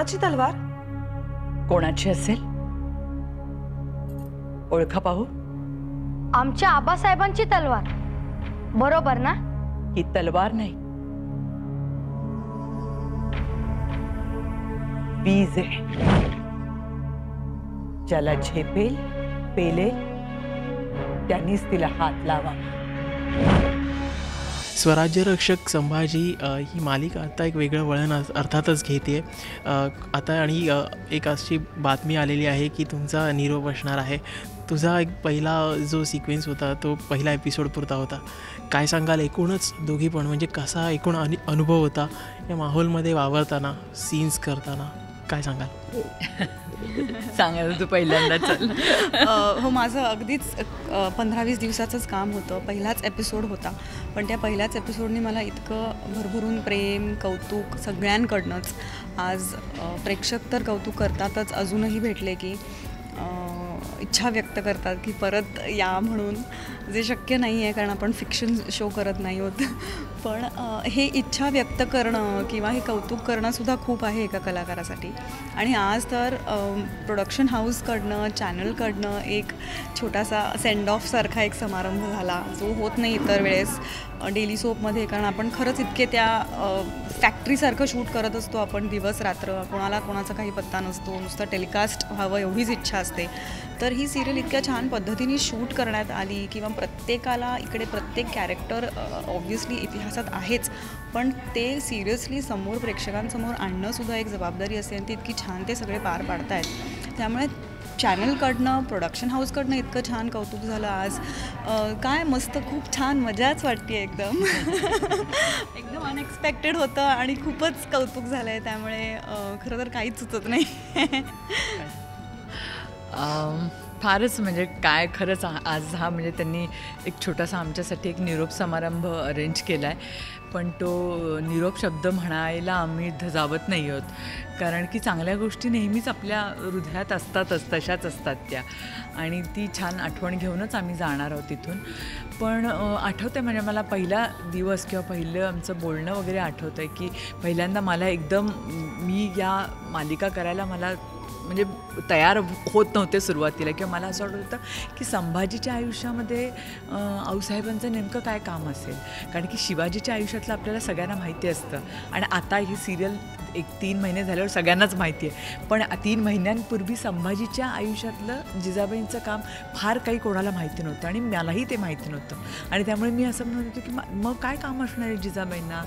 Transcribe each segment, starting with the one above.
कोणाची तलवार? कोणाची असेल? ओळखा पाहू. आमच्या आबासाहेबांची तलवार, बरोबर ना? ही तलवार नाही, वीज आहे. ज्याला झेपेल पेलेल त्यांनीच तिला हात लावा. स्वराज्य रक्षक संभाजी ही मालिका आता एक वेगळं वळण अर्थातच घेते आता. आणि एक अशी बातमी आलेली आहे की तुमचा निरोप असणार आहे. तुझा एक पहिला जो सिक्वेन्स होता तो पहिला एपिसोड पुरता होता. काय सांगाल एकूणच दोघी पण, म्हणजे कसा एकूण अनुभव होता या माहोलमध्ये वावरताना, सीन्स करताना? काय सांगाल? सांगायला तू पहिल्यांदा चल. हो, माझं अगदीच 15-20 दिवसाचंच काम होतं. पहिलाच एपिसोड होता, पण त्या पहिल्याच एपिसोडने मला इतकं भरभरून प्रेम कौतुक सगळ्यांकडनंच. आज प्रेक्षक तर कौतुक करतातच, अजूनही भेटले की इच्छा व्यक्त करतात की परत या म्हणून, जे शक्य नाही आहे कारण आपण फिक्शन शो करत नाही होत. पण हे इच्छा व्यक्त करणं किंवा हे कौतुक करणंसुद्धा खूप आहे एका कलाकारासाठी. आणि आज तर प्रोडक्शन हाऊसकडनं चॅनलकडनं एक छोटासा सेंड ऑफसारखा एक समारंभ झाला, जो होत नाही इतर वेळेस डेली सोपमध्ये. कारण आपण खरंच इतके त्या फॅक्टरीसारखं शूट करत असतो आपण दिवस रात्र, कोणाला कोणाचा काही पत्ता नसतो, नुसतं टेलिकास्ट व्हावं एवढीच इच्छा असते. तर ही सिरियल इतक्या छान पद्धतीने शूट करण्यात आली किंवा प्रत्येकाला इकडे प्रत्येक कॅरेक्टर ऑब्व्हियसली इतिहासात आहेच, पण ते सिरियसली समोर प्रेक्षकांसमोर आणणंसुद्धा एक जबाबदारी असते आणि ती इतकी छान ते सगळे पार पाडत आहेत. त्यामुळे चॅनलकडनं प्रोडक्शन हाऊसकडनं इतकं छान कौतुक झालं आज. काय मस्त, खूप छान मजाच वाटते एकदम. एकदम अनएक्सपेक्टेड होतं आणि खूपच कौतुक झालं आहे. त्यामुळे खरं तर काहीच सुचत नाही. फारच म्हणजे काय खरंच आज हा म्हणजे त्यांनी एक छोटासा आमच्यासाठी एक निरोप समारंभ अरेंज केला आहे. पण तो निरोप शब्द म्हणायला आम्ही धजावत नाही आहोत, कारण की चांगल्या गोष्टी नेहमीच आपल्या हृदयात असतातच, तशाच असतात त्या, आणि ती छान आठवण घेऊनच आम्ही जाणार आहोत तिथून. पण आठवतं आहे म्हणजे मला पहिला दिवस किंवा पहिलं आमचं बोलणं वगैरे आठवतं आहे की पहिल्यांदा मला एकदम मी या मालिका करायला मला म्हणजे तयार होत नव्हते सुरुवातीला, किंवा मला असं वाटत होतं की संभाजीच्या आयुष्यामध्ये आऊसाहेबांचं नेमकं काय काम असेल, कारण की शिवाजीच्या आयुष्यातलं आपल्याला सगळ्यांना माहिती असतं आणि आता ही सिरियल एक 3 महिने झाल्यावर सगळ्यांनाच माहिती आहे. पण 3 महिन्यांपूर्वी संभाजीच्या आयुष्यातलं जिजाबाईंचं काम फार काही कोणाला माहिती नव्हतं आणि मलाही ते माहिती नव्हतं. आणि त्यामुळे मी असं म्हणत होतो की मग काय काम असणार आहे जिजाबाईंना.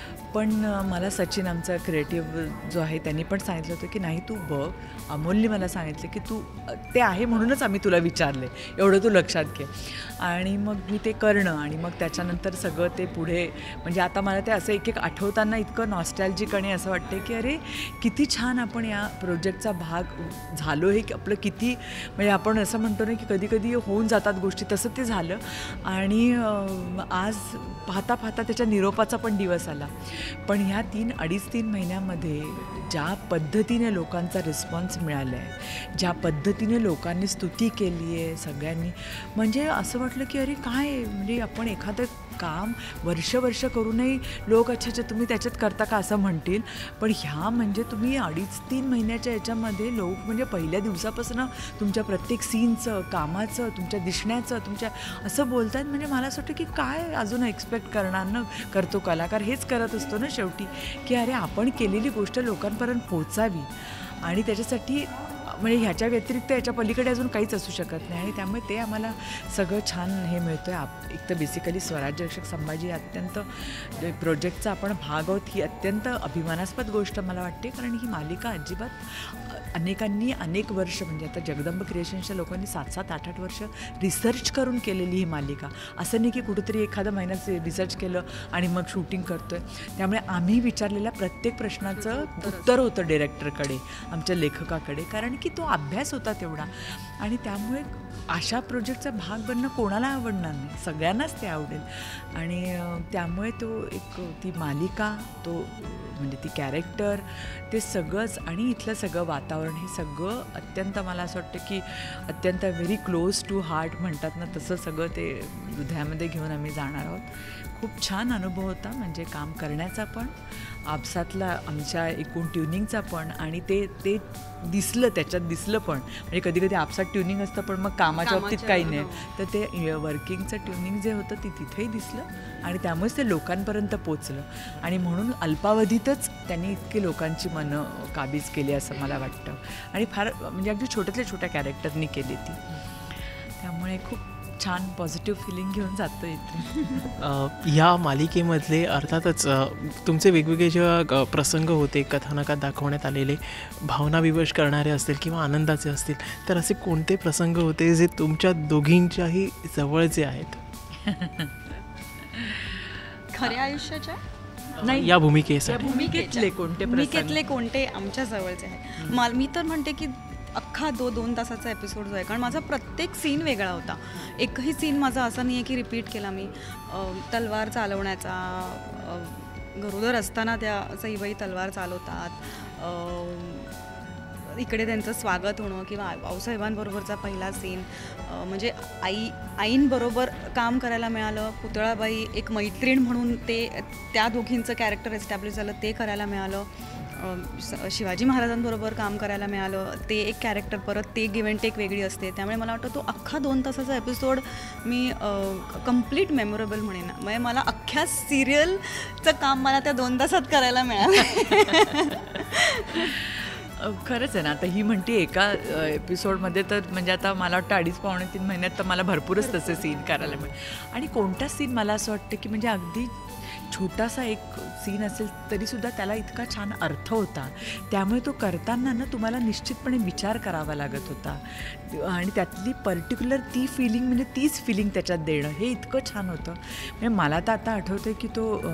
पण मला सचिन आमचा क्रिएटिव्ह जो आहे त्यांनी पण सांगितलं होतं की नाही तू बघ. अमोलने मला सांगितलं की तू ते आहे म्हणूनच आम्ही तुला विचारले, एवढं तू लक्षात घे. आणि मग मी ते करणं आणि मग त्याच्यानंतर सगळं ते पुढे म्हणजे आता मला ते असं एक आठवताना इतकं नॉस्टॅल्जिक आणि असं वाटते की अरे किती छान आपण या प्रोजेक्टचा भाग झालो हे, आपलं किती म्हणजे आपण असं म्हणतो ना की कधी कधी होऊन जातात गोष्टी, तसं ते झालं. आणि आज पाहता पाहता त्याच्या निरोपाचा पण दिवस आला. पण ह्या 2.5-3 महिन्यामध्ये ज्या पद्धतीने लोकांचा रिस्पॉन्स मिळाला आहे, ज्या पद्धतीने लोकांनी स्तुती केली आहे सगळ्यांनी, म्हणजे असं वाटलं की अरे काय म्हणजे आपण एखादं काम वर्ष करूनही लोक अच्छा तुम्ही त्याच्यात करता का असं म्हणतील. पण ह्या म्हणजे तुम्ही 2.5-3 महिन्याच्या याच्यामध्ये लोक म्हणजे पहिल्या दिवसापासून तुमच्या प्रत्येक सीनचं, कामाचं, तुमच्या दिसण्याचं, तुमच्या असं बोलत आहेत. म्हणजे मला असं वाटतं की काय अजून एक्सपेक्ट करणार ना, करतो कलाकार हेच करत असतो ना शेवटी, की अरे आपण केलेली गोष्ट लोकांपर्यंत पोहोचावी आणि त्याच्यासाठी म्हणजे ह्याच्या व्यतिरिक्त याच्या पलीकडे अजून काहीच असू शकत नाही. आणि त्यामुळे ते आम्हाला सगळं छान हे मिळतं आहे. एक तर बेसिकली स्वराज्य रक्षक संभाजी अत्यंत प्रोजेक्टचा आपण भाग आहोत ही अत्यंत अभिमानास्पद गोष्ट मला वाटते, कारण ही मालिका अजिबात अनेकांनी अनेक वर्ष म्हणजे आता जगदंब क्रिएशन्सच्या लोकांनी 7-7, 8-8 वर्ष रिसर्च करून केलेली ही मालिका. असं नाही की कुठेतरी एखादं महिन्यात रिसर्च केलं आणि मग शूटिंग करतो आहे. त्यामुळे आम्ही विचारलेल्या प्रत्येक प्रश्नाचं उत्तर होतं डिरेक्टरकडे, आमच्या लेखकाकडे, कारण की तो अभ्यास होता तेवढा. आणि त्यामुळे अशा प्रोजेक्टचा भाग बनणं कोणाला आवडणार नाही, सगळ्यांनाच ते आवडेल. आणि त्यामुळे तो एक ती मालिका, तो म्हणजे ती कॅरेक्टर, ते सगळंच आणि इथलं सगळं वातावरण, हे सगळं अत्यंत मला असं वाटतं की अत्यंत व्हेरी क्लोज टू हार्ट म्हणतात ना, तसं सगळं ते हृदयामध्ये घेऊन आम्ही जाणार आहोत. खूप छान अनुभव होता, म्हणजे काम करण्याचा पण, आपसातला आमच्या एकूण ट्युनिंगचा पण, आणि ते दिसलं, त्याच्यात दिसलं पण. म्हणजे कधी कधी आपसात ट्युनिंग असतं पण मग कामाच्या बाबतीत काही नाही, तर ते वर्किंगचं ट्युनिंग जे होतं ते तिथेही दिसलं आणि त्यामुळेच ते लोकांपर्यंत पोचलं. आणि म्हणून अल्पावधीतच त्यांनी इतकी लोकांची मनं काबीज केली असं मला वाटतं. आणि फार म्हणजे अगदी छोट्यातल्या छोट्या कॅरेक्टरनी केली ती, त्यामुळे खूप छान पॉझिटिव्ह फिलिंग घेऊन जातो इथे. या मालिकेमधले अर्थातच तुमचे वेगवेगळे जेव्हा प्रसंग होते कथानकात दाखवण्यात आलेले, भावनाविवश करणारे असतील किंवा आनंदाचे असतील, तर असे कोणते प्रसंग होते जे तुमच्या दोघींच्याही जवळचे आहेत? खऱ्या आयुष्याच्या नाही, या भूमिकेसाठी भूमिकेतले कोणते आमच्या जवळचे आहे? मी तर म्हणते की अख्खा 2 तासाचा एपिसोड जो आहे, कारण माझा प्रत्येक सीन वेगळा होता. एकही सीन माझा असा नाही आहे की रिपीट केला मी. तलवार चालवण्याचा, गरोदर असताना त्या सईबाई तलवार चालवतात, इकडे त्यांचं स्वागत होणं, किंवा आऊसाहेबांबरोबरचा पहिला सीन, म्हणजे आईंबरोबर काम करायला मिळालं, पुतळाबाई एक मैत्रीण म्हणून त्या दोघींचं कॅरेक्टर एस्टॅब्लिश झालं, ते करायला मिळालं. शिवाजी महाराजांबरोबर काम करायला मिळालं, ते एक कॅरेक्टर, परत ते गिव्ह अँड टेक वेगळी असते. त्यामुळे मला वाटतं तो अख्खा 2 तासाचा एपिसोड मी कम्प्लीट मेमोरेबल म्हणेन. म्हणजे मला अख्ख्या सिरियलचं काम मला त्या 2 तासात करायला मिळालं. खरंच आहे ना. आता ही म्हणते एका एपिसोडमध्ये तर म्हणजे आता मला वाटतं 2.5-3 महिन्यात तर मला भरपूरच तसे सीन करायला मिळेल. आणि कोणता सीन मला असं वाटतं की म्हणजे अगदी छोटासा एक सीन असेल तरीसुद्धा त्याला इतका छान अर्थ होता. त्यामुळे तो करताना ना तुम्हाला निश्चितपणे विचार करावा लागत होता, आणि त्यातली पर्टिक्युलर ती फिलिंग, म्हणजे तीच फिलिंग त्याच्यात देणं, हे इतकं छान होतं. म्हणजे मला तर आता आठवतं की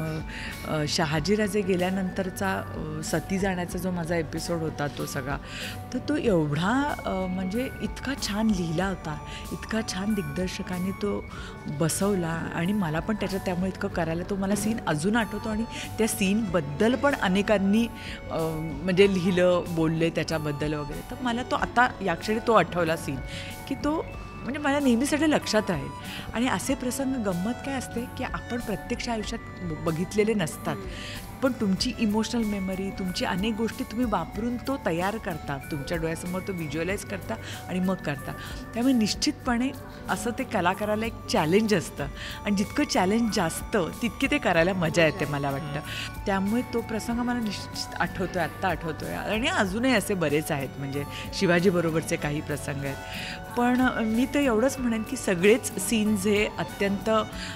तो शहाजीराजे गेल्यानंतरचा सती जाण्याचा जो माझा एपिसोड होता तो सगळा, तर तो एवढा म्हणजे इतका छान लिहिला होता, इतका छान दिग्दर्शकांनी तो बसवला, आणि मला पण त्याच्यात त्यामुळे इतकं करायला तो मला सीन अजून आठवतो. आणि त्या सीनबद्दल पण अनेकांनी म्हणजे लिहिलं, बोलले त्याच्याबद्दल वगैरे. तर मला तो आता या क्षणी तो आठवला सीन की तो म्हणजे माझ्या नेहमीसाठी लक्षात राहील. आणि असे प्रसंग, गंमत काय असते की आपण प्रत्यक्ष आयुष्यात बघितलेले नसतात, पण तुमची इमोशनल मेमरी, तुमची अनेक गोष्टी तुम्ही वापरून तो तयार करता, तुमच्या डोळ्यासमोर तो व्हिज्युअलाइज करता आणि मग करता. त्यामुळे निश्चितपणे असं ते कलाकाराला एक चॅलेंज असतं, आणि जितकं चॅलेंज जास्त तितकी ते करायला मजा येते मला वाटतं. त्यामुळे तो प्रसंग मला निश्चित आठवतो आहे, आत्ता आठवतो आहे. आणि अजूनही असे बरेच आहेत, म्हणजे शिवाजीबरोबरचे काही प्रसंग आहेत. पण मी तर एवढंच म्हणेन की सगळेच सीन्स हे अत्यंत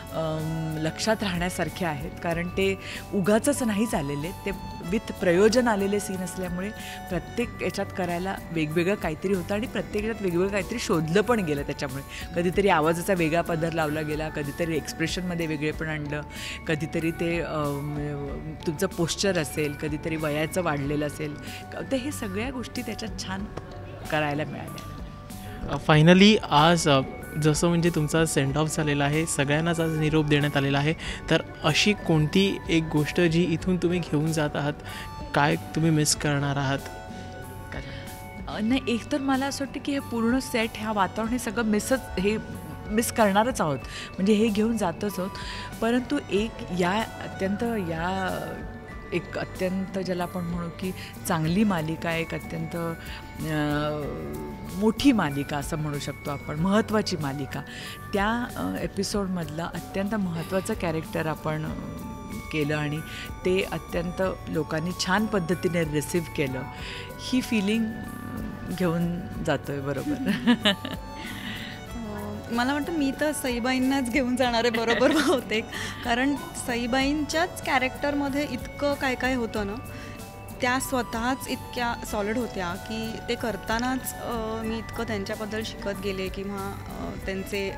लक्षात राहण्यासारखे आहेत, कारण ते उगाचच नाहीच आलेले, ते विथ प्रयोजन आलेले सीन असल्यामुळे प्रत्येक याच्यात करायला वेगवेगळं काहीतरी होतं, आणि प्रत्येक याच्यात वेगवेगळं काहीतरी शोधलं पण गेलं. त्याच्यामुळे कधीतरी आवाजाचा वेगळा पदर लावला गेला, कधीतरी एक्सप्रेशनमध्ये वेगळेपण आणलं, कधीतरी ते तुमचं पोश्चर असेल, कधीतरी वयाचं वाढलेलं असेल, तर हे सगळ्या गोष्टी त्याच्यात छान करायला मिळाल्या. फायनली आज जसं म्हणजे तुमचा सेंड ऑफ झालेला आहे, सगळ्यांनाच आज निरोप देण्यात आलेला आहे, तर अशी कोणती एक गोष्ट जी इथून तुम्ही घेऊन जात आहात, काय तुम्ही मिस करणार आहात? नाही, एक तर मला असं वाटतं की हे पूर्ण सेट, ह्या वातावरण, हे सगळं मिस करणारच आहोत, म्हणजे हे घेऊन जातच आहोत. परंतु एक अत्यंत ज्याला आपण म्हणू की चांगली मालिका, एक अत्यंत मोठी मालिका असं म्हणू शकतो आपण, महत्त्वाची मालिका, त्या एपिसोडमधलं अत्यंत महत्त्वाचं कॅरेक्टर आपण केलं, आणि ते अत्यंत लोकांनी छान पद्धतीने रिसीव्ह केलं. ही फिलिंग घेऊन जातो आहे. बरोबर. मला वाटतं मी तर सईबाईंनाच घेऊन जाणारे बरोबर बहुतेक, कारण सईबाईंच्याच कॅरेक्टरमध्ये इतकं काय काय होतं ना, त्या स्वतःच इतक्या सॉलिड होत्या की ते करतानाच मी इतकं त्यांच्याबद्दल शिकत गेले, किंवा त्यांचे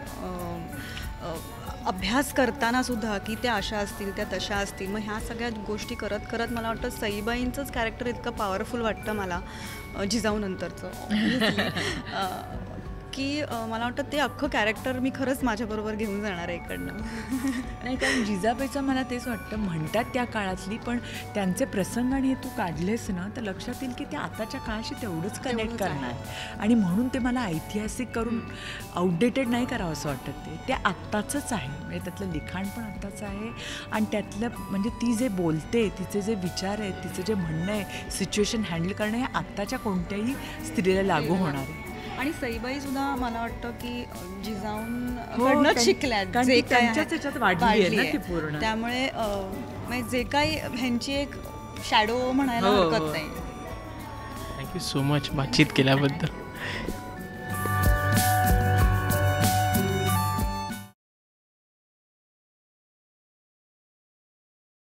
अभ्यास करतानासुद्धा की त्या अशा असतील, त्या तशा असतील. मग ह्या सगळ्या गोष्टी करत करत मला वाटतं सईबाईंचंच कॅरेक्टर इतकं पॉवरफुल वाटतं मला जिजाऊनंतरचं. की मला वाटतं ते अख्खं कॅरेक्टर मी खरंच माझ्याबरोबर घेऊन जाणार आहे इकडनं. नाही, कारण जिजाबाईचं मला तेच वाटतं, म्हणतात त्या काळातली, पण त्यांचे प्रसंग आणि हे तू काढलेस ना तर लक्षात येईल की ते आताच्या काळाशी तेवढंच कनेक्ट करणार. आणि म्हणून ते मला ऐतिहासिक करून आउटडेटेड नाही करावं असं वाटतं. ते आत्ताचंच आहे, म्हणजे त्यातलं लिखाण पण आत्ताचं आहे आणि त्यातलं म्हणजे ती जे बोलते, तिचे जे विचार आहेत, तिचं जे म्हणणं आहे, सिच्युएशन हँडल करणं, हे आत्ताच्या कोणत्याही स्त्रीला लागू होणार आहे. आणि सईबाई सुद्धा मला वाटतं की जिजाऊन शिकल्यात, जे काय त्याच्यात वाढली आहे पूर्ण. त्यामुळे जे काही ह्यांची एक शॅडो म्हणायला हरकत नाही. थँक्यू सो मच बातचीत केल्याबद्दल.